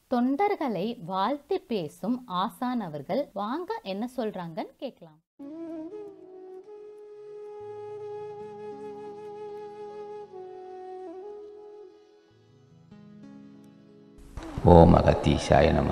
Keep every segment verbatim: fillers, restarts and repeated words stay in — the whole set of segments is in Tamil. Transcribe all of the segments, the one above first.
தொண்டர்களை வாழ்த்தி பேசும் ஆசான் அவர்கள் வாங்க என்ன சொல்றாங்கன்னு கேட்கலாம். ஓம் அகத்தீசாய நம.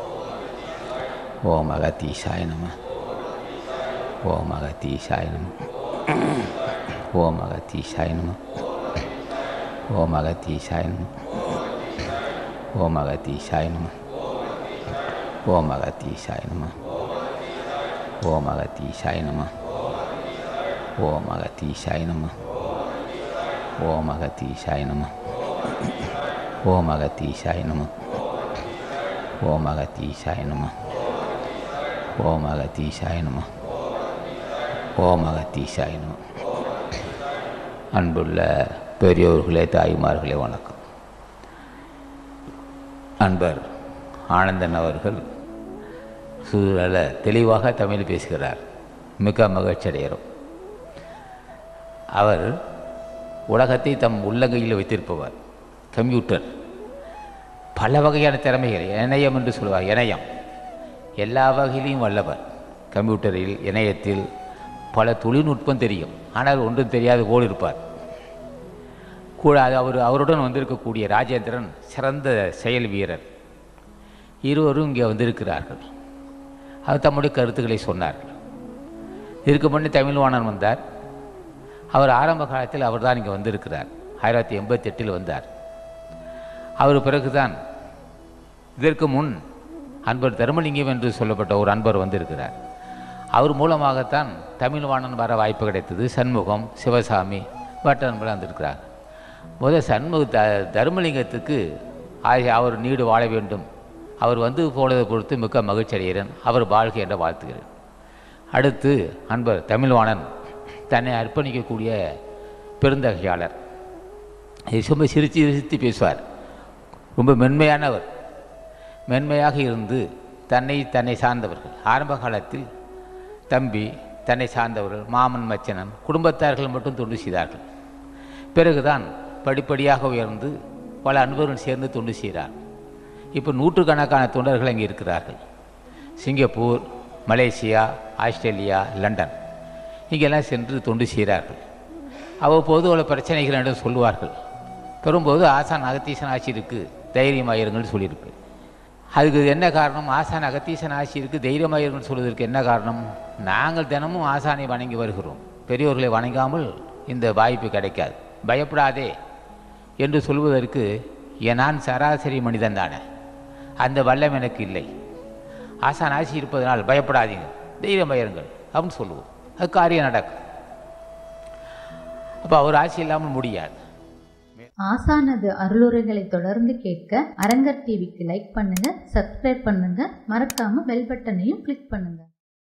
ஓம் அகத்தீசாய நம. ஓம் அகத்தீசாய நம. ஓம் அகத்தீசாய நம. ஓம் அகத்தீசாய நம. ஓம் அகத்தீசாய நம. ஓம் அகத்தீசாய நம. ஓம் அகத்தீசாய நம. ஓம் அகத்தீசாய நம. ஓம் அகத்தீசாய நம. ஓம் அகத்தீசாய நம. ஓம் அகத்தீசாய நம. ஓம் அகத்தீசாய நம. ஓம் அகத்தீசாய நம. அன்புள்ள பெரியோர்களே, தாய்மார்களே, வணக்கம். அன்பர் ஆனந்தன் அவர்கள் நல்ல தெளிவாக தமிழ் பேசுகிறார். மிக மகிழ்ச்சி அடைகிறோம். அவர் உலகத்தை தம் உள்ளங்கையில் வைத்திருப்பவர். கம்ப்யூட்டர் பல வகையான திறமைகள், இணையம் என்று சொல்வார். இணையம் எல்லா வகையிலையும் வல்லவர். கம்ப்யூட்டரில் இணையத்தில் பல தொழில்நுட்பம் தெரியும், ஆனால் ஒன்றும் தெரியாது போல் இருப்பார். கூட அவர் அவருடன் வந்திருக்கக்கூடிய ராஜேந்திரன் சிறந்த செயல் வீரர். இருவரும் இங்கே வந்திருக்கிறார்கள். அவர் தம்முடைய கருத்துக்களை சொன்னார்கள். இதற்கு முன்னே தமிழ்வாணன் வந்தார். அவர் ஆரம்ப காலத்தில் அவர் தான் இங்கே வந்திருக்கிறார். ஆயிரத்தி எண்பத்தி எட்டில் வந்தார். அவர் பிறகுதான் இதற்கு முன் அன்பர் தர்மலிங்கம் என்று சொல்லப்பட்ட ஒரு அன்பர் வந்திருக்கிறார். அவர் மூலமாகத்தான் தமிழ்வாணன் வர வாய்ப்பு கிடைத்தது. சண்முகம், சிவசாமி மற்ற நண்பர்கள் வந்திருக்கிறார். முதல் சண்முக த தர்மலிங்கத்துக்கு அவர் நீடு வாழ வேண்டும், அவர் வந்து போனதை பொறுத்து மிக்க மகிழ்ச்சி அடைகிறேன். அவர் வாழ்க்கை என்ற வாழ்த்துகிறேன். அடுத்து அன்பர் தமிழ்வாணன் தன்னை அர்ப்பணிக்கக்கூடிய பெருந்தகையாளர். ரொம்ப சிரித்து சிரித்து பேசுவார். ரொம்ப மென்மையானவர். மென்மையாக இருந்து தன்னை தன்னை சார்ந்தவர்கள், ஆரம்ப காலத்தில் தம்பி, தன்னை சார்ந்தவர்கள், மாமன், மச்சனன், குடும்பத்தார்கள் மட்டும் தொண்டு செய்தார்கள். பிறகுதான் படிப்படியாக உயர்ந்து பல அன்பர்கள் சேர்ந்து தொண்டு செய்கிறார். இப்போ நூற்றுக்கணக்கான தொண்டர்கள் அங்கே இருக்கிறார்கள். சிங்கப்பூர், மலேசியா, ஆஸ்திரேலியா, லண்டன் இங்கெல்லாம் சென்று தொண்டு செய்கிறார்கள். அவ்வப்போது உள்ள பிரச்சனைகள் என்று சொல்லுவார்கள். பெறும்போது ஆசான் அகத்தீசன் ஆட்சியிருக்கு, தைரியமாயிருங்கள்னு சொல்லியிருக்கு. அதுக்கு என்ன காரணம்? ஆசான் அகத்தீசன் ஆட்சியிருக்கு, தைரியமாயிருங்கள்னு சொல்வதற்கு என்ன காரணம்? நாங்கள் தினமும் ஆசானை வணங்கி வருகிறோம். பெரியோர்களை வணங்காமல் இந்த வாய்ப்பு கிடைக்காது. பயப்படாதே என்று சொல்வதற்கு நான் சராசரி மனிதன் தானே, அந்த வல்லம் எனக்கு இல்லை. ஆசான் ஆட்சி இருப்பதனால் பயப்படாதீங்க, தைரியமாயிருங்கள் அப்படின்னு சொல்லுவோம். அது காரியம் நடக்கும். அப்போ அவர் ஆட்சி இல்லாமல் முடியாது. ஆசானது அருளுரைகளை தொடர்ந்து கேட்க அரங்கர் டிவிக்கு லைக் பண்ணுங்க, சப்ஸ்கிரைப் பண்ணுங்க, மறக்காம பெல் பட்டனையும் கிளிக் பண்ணுங்க.